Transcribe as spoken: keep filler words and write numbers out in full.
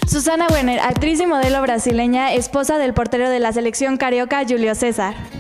Susana Werner, actriz y modelo brasileña, esposa del portero de la selección carioca Julio César.